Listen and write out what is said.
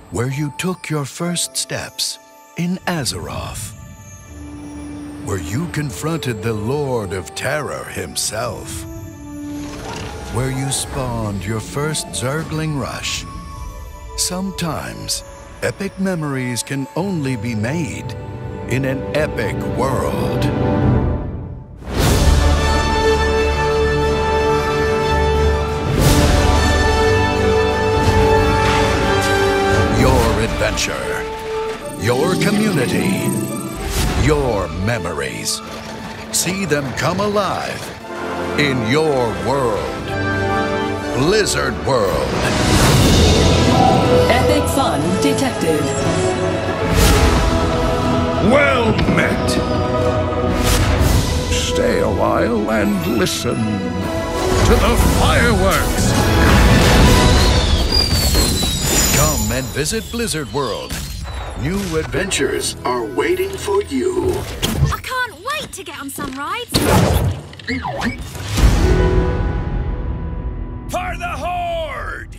where you took your first steps in Azeroth, where you confronted the Lord of Terror himself, where you spawned your first Zergling rush. Sometimes, epic memories can only be made in an epic world. Your adventure, your community, your memories. See them come alive in your world. Blizzard World. Epic fun detected. Well met. Stay a while and listen to the fireworks. Come and visit Blizzard World. New adventures are waiting for you. I can't wait to get on some rides. For the Horde!